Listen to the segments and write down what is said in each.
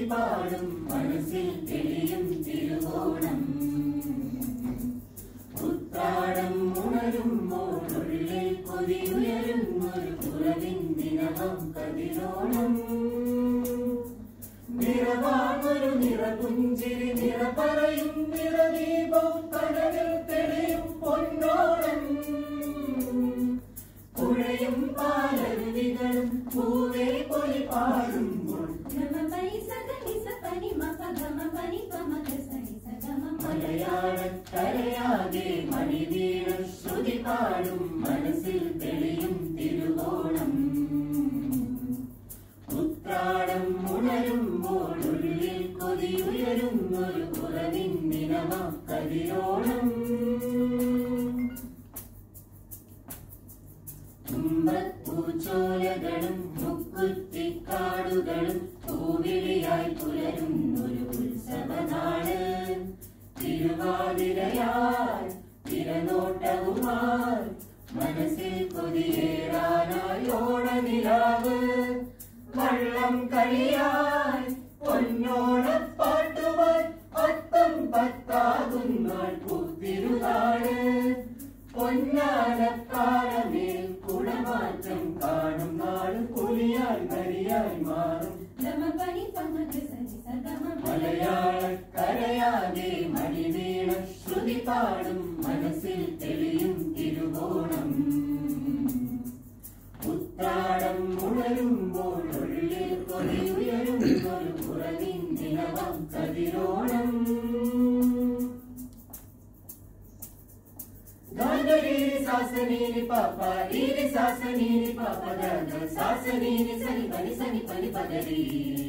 പാടും മനസ്സിൽ തെളിയും തിരുവോണം ഉത്രാടം ഉണരുമ്പോൾ ഉള്ളിൽ കൊതിയുയരും ഒരു കുറവിൻ ദിനമാം കതിരോണം നിറവാനൊരു നിറപുഞ്ചിരി നിറ പറയും നിറദീപം കടലിൽ തെളിയും പൊന്നോണം പുഴയും പാലരുവികളും പൂവേ പൊലി പാടുമ്പോൾ മലയാളക്കരയാകെ മണിവീണ ശ്രുതി പാടും മനസ്സിൽ തെളിയും തിരുവോണം ഉത്രാടം ഉണരുമ്പോൾ ഉള്ളിൽ കൊതിയുയരുന്നൊരു കുറവിൻ ദിനമാ കതിരോണം തുമ്പപ്പൂച്ചോലകളും മുക്കുറ്റിക്കാടുകളും പൂവിളിയായി പുലരുന്നൊരു ഉത്സവനാള് തിരുവാതിരയായി തിരനോട്ടവുമായി മനസ്സിൽ കൊതിയേറാനായി ഓണനിലാവ് വള്ളം കളിയായി പൊന്നോണപ്പാട്ടുമായി അത്തം പത്താകുന്നാൾ പൂത്തിരുനാള് പൊന്നാനപ്പാറമേൽ കുടമാറ്റം കാണും നാള് പുലിയായി നരിയായി മാറും മലയാളക്കരയാകെ മണിവീണ ശ്രുതി പാടും മനസ്സിൽ തെളിയും തിരുവോണം ഉത്രാടം ഉണരുമ്പോൾ ഉള്ളിൽ കൊതിയുയരും ഒരു കുറവിൻ ദിനമാം കതിരോണം ഗാഗരീരി സാസനീനി പാപ്പ രീരി സാസനീനി പാപ്പ ഗഗ സാസനീനി സനി പനി സനി പനി പഗരി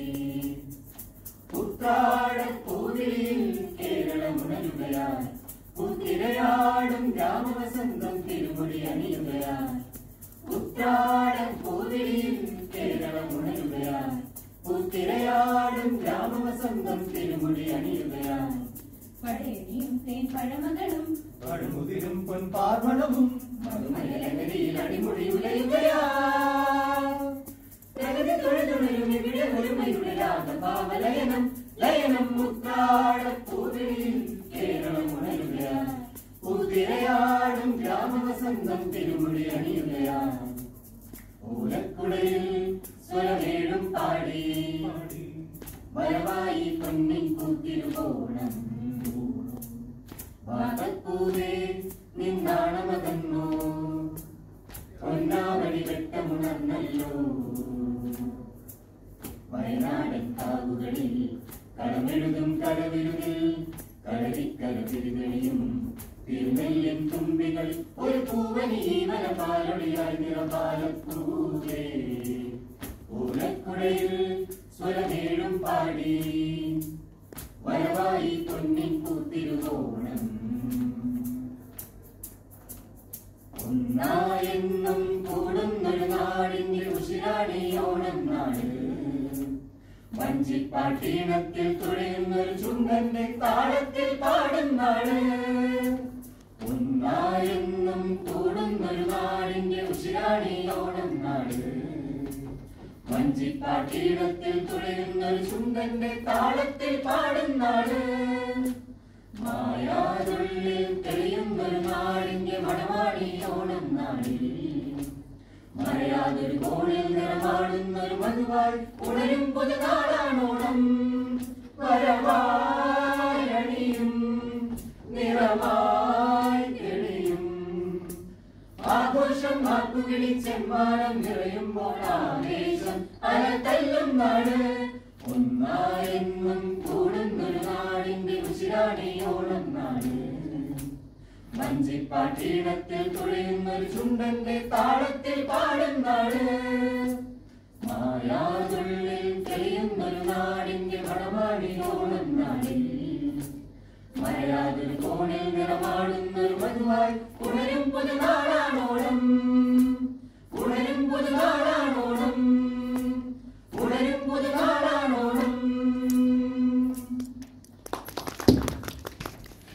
ഉത്രാടപ്പൂവിളിയിൽ കേരളമുണരുകയായി പൂത്തിരയാടും ഗ്രാമവസന്തം തിരുമുടി അണിയുകയായി ഉത്രാടപ്പൂവിളിയിൽ കേരളമുണരുകയായി പൂത്തിരയാടും ഗ്രാമവസന്തം തിരുമുടി അണിയുകയായി പഴയണിയും തേൻ പഴമകളും പഴമുതിരും പൊൻപാർവണവും മധുമലരിയിൽ അടിമുടി ഉലയുകയാ പ്രകൃതി തൊഴുതുണരും ഇവിടെ ഒരുമയുടെ രാഗഭാവലയനം ലയനം ഉത്രാടപ്പൂവിളിയിൽ കേരളം ഉണരുകയാ പൂത്തിരയാടും ഗ്രാമവസന്തം തിരുമുടി അണിയുകയാ ഓലക്കുടയിൽ സ്വരമേടും പാടി വരവായി പൊന്നിൻ കൂത്തിരുവോണം വാതപ്പൂവേ നിന്നാണമകന്നോ പൊന്നാവടി വെട്ടമുണർന്നല്ലോ വയനാടൻ കാവുകളിൽ കടമെഴുതും കടവിരുതിൽ കളരിക്കലതിരികളിയും തിരുനെല്ലിൻ തുമ്പികൾ ഒരു പൂവനി ജീവനപാലൊളിയായി നിറപാലപ്പൂവേ ഓലക്കുടയിൽ സ്വരമേഴും പാടി വരവായി പൊന്നിൻ പൂത്തിരുവോണം ഒന്നായെന്നും കൂടുന്നൊരു നാടിന്റെ ഉശിരാണി ഓണം നാട് വഞ്ചിപ്പാട്ടീണത്തിൽ തുഴയുന്നൊരു ചുണ്ടന്റെ താളത്തിൽ പാടും നാട് ഒന്നായെന്നും കൂടുന്നൊരു നാടിന്റെ ഉശിരാണി ഓണം നാട് വഞ്ചിപ്പാട്ടീണത്തിൽ തുഴയുന്നൊരു ചുണ്ടന്റെ താളത്തിൽ പാടും നാട് മായാതുള്ളിൽ തെളിയുന്നൊരു നാടിന്റെ മണവാടി ഓണം നാടിൽ മറയാതൊരു കോണിൽ നിറമാടുന്നൊരു മധുവായി ഉണരും പുതുനാളാണോണം വരവായണിയും നിറമായി തെളിയും ആഘോഷം നാക്കുകിളി ചെമ്മാനം നിറയുമ്പോൾ ആവേശം അലതല്ലും നാട് ഒന്നായെന്നും കൂടുന്നൊരു നാടിന്റെ ഉശിരാണി ഓണം നാട് വഞ്ചിപ്പാട്ടീണത്തിൽ തുഴയുന്നൊരു ചുണ്ടന്റെ താളത്തിൽ പാടും നാട് മായാതുള്ളിൽ തെളിയുന്നൊരു നാടിന്റെ മണവാടി ഓണം നാടിൽ മറയാതൊരു കോണിൽ നിറമാടുന്നൊരു മധുവായി ഉണരും പുതുനാളാണോണം ഉണരും പുതുനാള